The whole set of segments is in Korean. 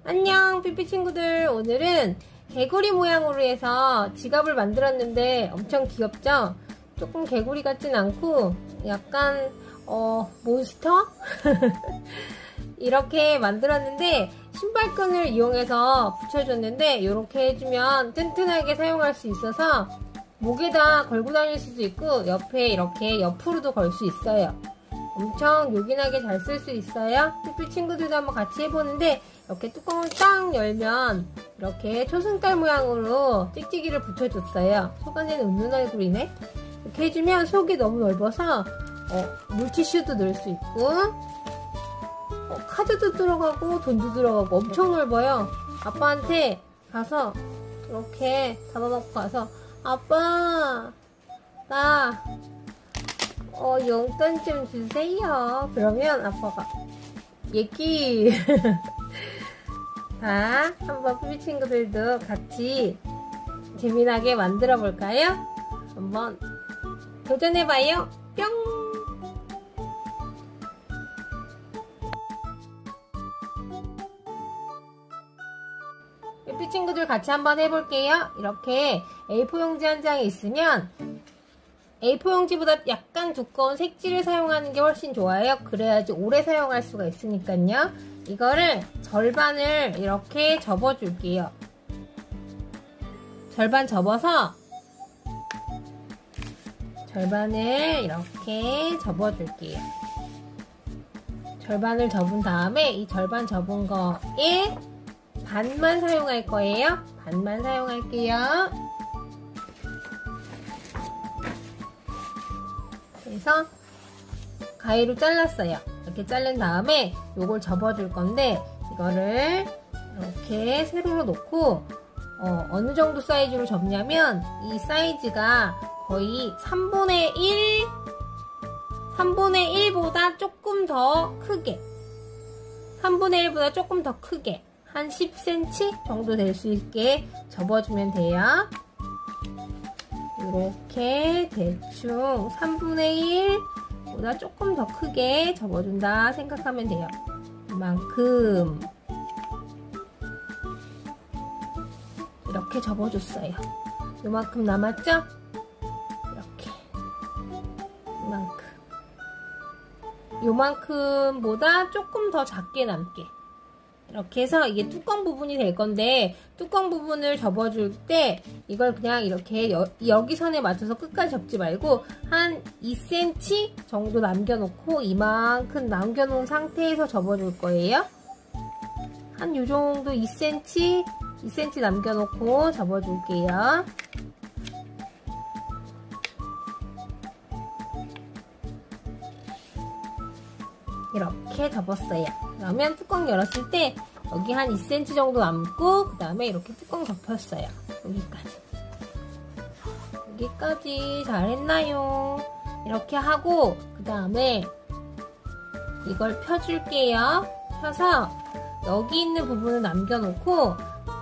안녕 삐삐 친구들, 오늘은 개구리 모양으로 해서 지갑을 만들었는데 엄청 귀엽죠? 조금 개구리 같진 않고 약간 몬스터? 이렇게 만들었는데 신발끈을 이용해서 붙여줬는데 이렇게 해주면 튼튼하게 사용할 수 있어서 목에다 걸고 다닐 수도 있고 옆에 이렇게 옆으로도 걸 수 있어요. 엄청 요긴하게 잘 쓸 수 있어요. 삐삐 친구들도 한번 같이 해보는데 이렇게 뚜껑을 딱 열면 이렇게 초승달 모양으로 찍찍이를 붙여줬어요. 속안에는 웃는 얼굴이네. 이렇게 해주면 속이 너무 넓어서 물티슈도 넣을 수 있고 카드도 들어가고 돈도 들어가고 엄청 넓어요. 아빠한테 가서 이렇게 닫아놓고 가서 아빠 나 용돈 좀 주세요. 그러면 아빠가 얘기 자, 한번 삐삐 친구들도 같이 재미나게 만들어 볼까요? 한번 도전해봐요. 뿅! 삐삐 친구들 같이 한번 해볼게요. 이렇게 A4 용지 한 장이 있으면 A4 용지보다 약간 두꺼운 색지를 사용하는 게 훨씬 좋아요. 그래야지 오래 사용할 수가 있으니까요. 이거를 절반을 이렇게 접어줄게요. 절반 접어서 절반을 이렇게 접어줄게요. 절반을 접은 다음에 이 절반 접은 거에 반만 사용할 거예요. 반만 사용할게요. 그래서 가위로 잘랐어요. 이렇게 자른 다음에 요걸 접어줄 건데 이거를 이렇게 세로로 놓고 어느 정도 사이즈로 접냐면 이 사이즈가 거의 3분의 1보다 조금 더 크게 3분의 1보다 조금 더 크게 한 10cm 정도 될 수 있게 접어주면 돼요. 이렇게 대충 3분의 1보다 조금 더 크게 접어준다 생각하면 돼요. 이만큼 이렇게 접어줬어요. 이만큼 남았죠? 이렇게 요만큼보다 조금 더 작게 남게 이렇게 해서 이게 뚜껑 부분이 될 건데 뚜껑 부분을 접어줄 때 이걸 그냥 이렇게 여기 선에 맞춰서 끝까지 접지 말고 한 2cm 정도 남겨놓고 이만큼 남겨놓은 상태에서 접어줄 거예요. 한 요 정도 2cm 남겨놓고 접어줄게요. 이렇게 접었어요. 그러면 뚜껑 열었을 때 여기 한 2cm 정도 남고 그 다음에 이렇게 뚜껑 덮였어요. 여기까지 잘했나요? 이렇게 하고 그 다음에 이걸 펴줄게요. 펴서 여기 있는 부분을 남겨놓고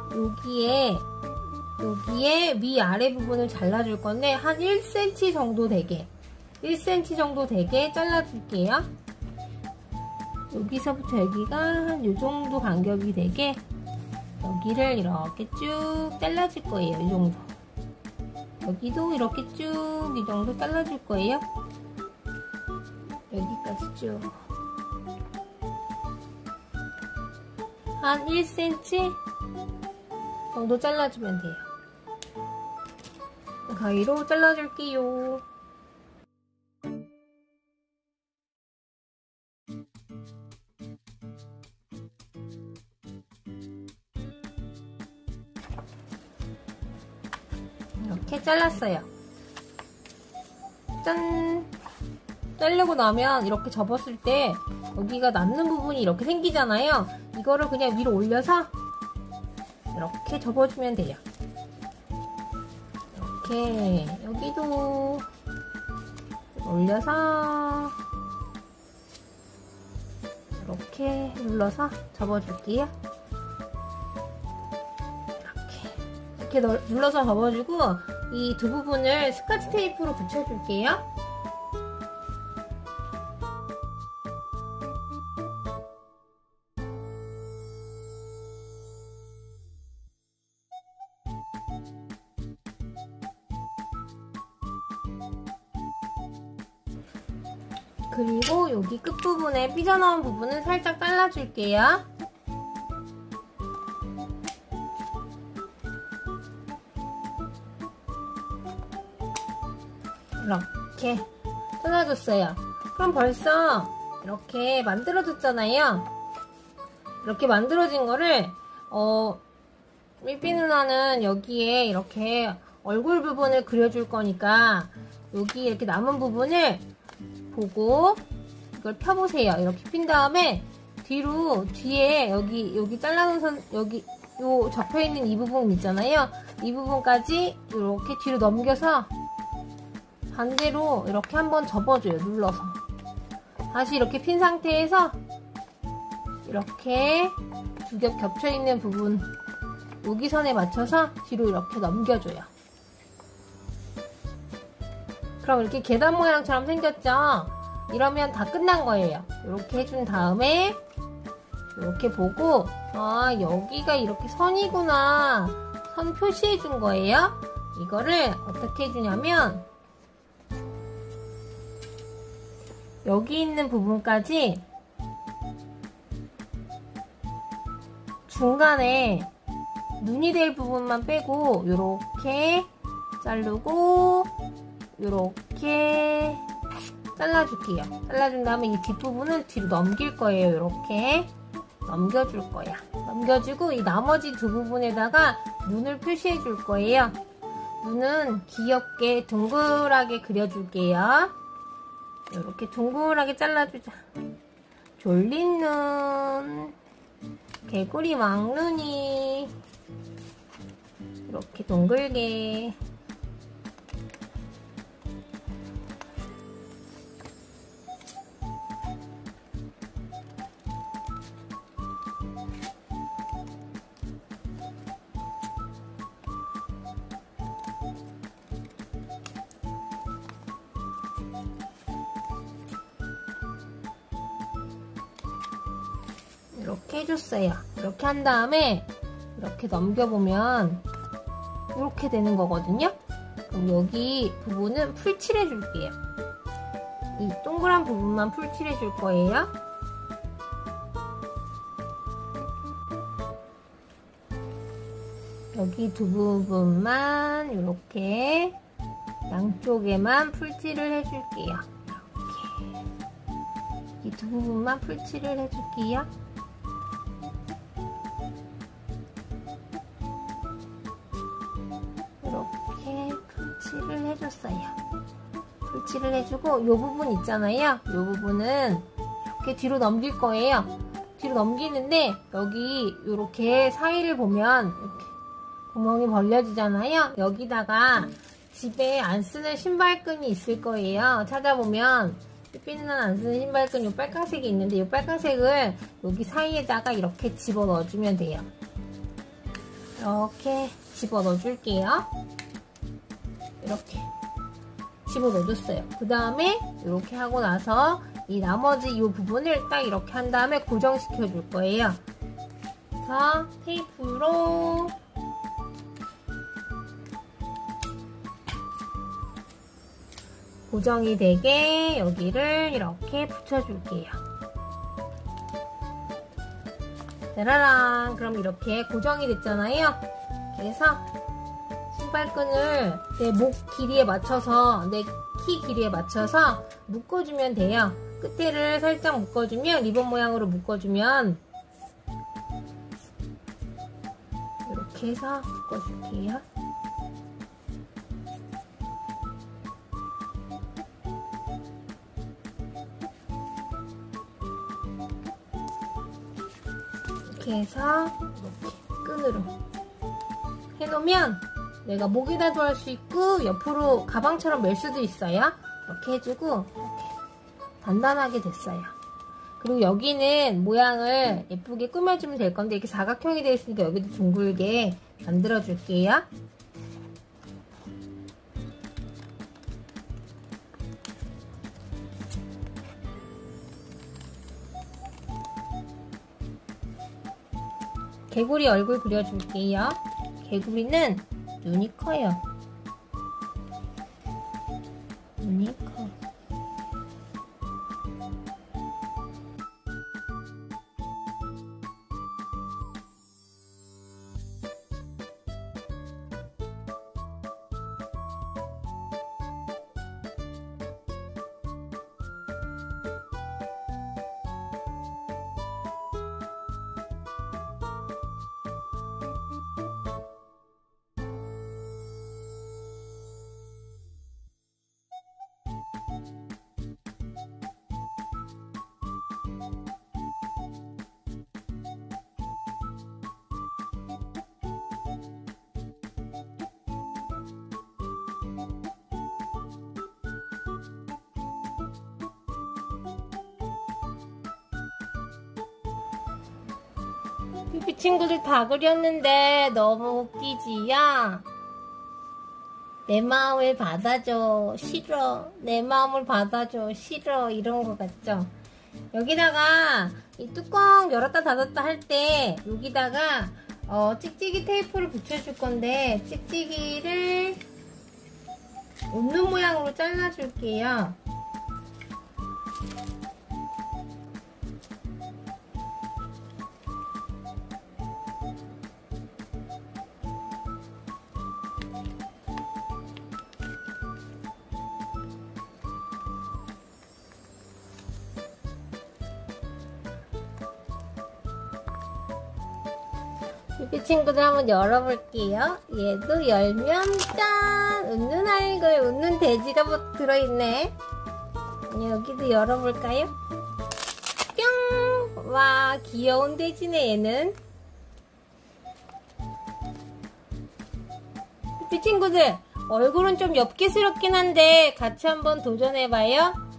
여기에 위아래 부분을 잘라줄 건데 한 1cm 정도 되게 1cm 정도 되게 잘라줄게요. 여기서부터 여기가 한 요정도 간격이 되게 여기를 이렇게 쭉 잘라줄 거예요. 이 정도. 여기도 이렇게 쭉 이 정도 잘라줄 거예요. 여기까지 쭉. 한 1cm 정도 잘라주면 돼요. 가위로 잘라줄게요. 이렇게 잘랐어요. 짠! 자르고 나면 이렇게 접었을 때 여기가 남는 부분이 이렇게 생기잖아요. 이거를 그냥 위로 올려서 이렇게 접어주면 돼요. 이렇게 여기도 올려서 이렇게 눌러서 접어줄게요. 이렇게 눌러서 접어주고 이 두 부분을 스카치 테이프로 붙여줄게요. 그리고 여기 끝부분에 삐져나온 부분은 살짝 잘라줄게요. 이렇게 잘라줬어요. 그럼 벌써 이렇게 만들어졌잖아요. 이렇게 만들어진 거를 삐삐 누나는 여기에 이렇게 얼굴 부분을 그려줄 거니까 여기 이렇게 남은 부분을 보고 이걸 펴보세요. 이렇게 핀 다음에 뒤에 여기 잘라놓은 선, 여기 요 접혀있는 이 부분 있잖아요. 이 부분까지 이렇게 뒤로 넘겨서 반대로 이렇게 한번 접어줘요. 눌러서. 다시 이렇게 핀 상태에서 이렇게 두 겹 겹쳐있는 부분 여기 선에 맞춰서 뒤로 이렇게 넘겨줘요. 그럼 이렇게 계단 모양처럼 생겼죠? 이러면 다 끝난 거예요. 이렇게 해준 다음에 이렇게 보고 여기가 이렇게 선이구나. 선 표시해 준 거예요. 이거를 어떻게 해주냐면 여기 있는 부분까지 중간에 눈이 될 부분만 빼고 요렇게 자르고 요렇게 잘라줄게요. 잘라준 다음에 이 뒷부분은 뒤로 넘길 거예요. 요렇게 넘겨줄 거야. 넘겨주고 이 나머지 두 부분에다가 눈을 표시해 줄 거예요. 눈은 귀엽게 둥글하게 그려줄게요. 이렇게 둥글하게 잘라주자. 졸린 눈, 개구리 왕눈이 이렇게 동글게. 이렇게 해줬어요. 이렇게 한 다음에 이렇게 넘겨보면 이렇게 되는 거거든요. 그럼 여기 부분은 풀칠해 줄게요. 이 동그란 부분만 풀칠해 줄 거예요. 여기 두 부분만 이렇게 양쪽에만 풀칠을 해줄게요. 이렇게 이 두 부분만 풀칠을 해줄게요. 이렇게 풀칠을 해줬어요. 풀칠을 해주고 이 부분 있잖아요. 이 부분은 이렇게 뒤로 넘길 거예요. 뒤로 넘기는데 여기 이렇게 사이를 보면 이렇게 구멍이 벌려지잖아요. 여기다가 집에 안 쓰는 신발끈이 있을 거예요. 찾아보면 삐삐는 안 쓰는 신발끈 이 빨간색이 있는데 이 빨간색을 여기 사이에다가 이렇게 집어 넣어주면 돼요. 이렇게 집어 넣어줄게요. 이렇게 집어 넣어줬어요. 그 다음에 이렇게 하고 나서 이 나머지 이 부분을 딱 이렇게 한 다음에 고정시켜 줄 거예요. 그래서 테이프로 고정이 되게 여기를 이렇게 붙여줄게요. 짜라란. 그럼 이렇게 고정이 됐잖아요. 그래서 신발끈을 내 목 길이에 맞춰서 내 키 길이에 맞춰서 묶어주면 돼요. 끝에를 살짝 묶어주면 리본 모양으로 묶어주면 이렇게 해서 묶어줄게요. 이렇게 해서 이렇게 끈으로 해놓으면 내가 목에다도 할 수 있고 옆으로 가방처럼 멜 수도 있어요. 이렇게 해주고 이렇게 단단하게 됐어요. 그리고 여기는 모양을 예쁘게 꾸며주면 될 건데 이렇게 사각형이 되어 있으니까 여기도 둥글게 만들어 줄게요. 개구리 얼굴 그려줄게요. 개구리는 눈이 커요. 눈이 커. 삐삐 친구들 다 그렸는데 너무 웃기지야? 내 마음을 받아줘. 싫어. 내 마음을 받아줘. 싫어. 이런 거 같죠? 여기다가 이 뚜껑 열었다 닫았다 할 때 여기다가 찍찍이 테이프를 붙여줄 건데 찍찍이를 웃는 모양으로 잘라줄게요. 삐삐 친구들 한번 열어볼게요. 얘도 열면 짠! 웃는 얼굴, 웃는 돼지가 뭐 들어있네. 여기도 열어볼까요? 뿅! 와, 귀여운 돼지네 얘는. 삐삐 친구들, 얼굴은 좀 엽기스럽긴 한데 같이 한번 도전해봐요.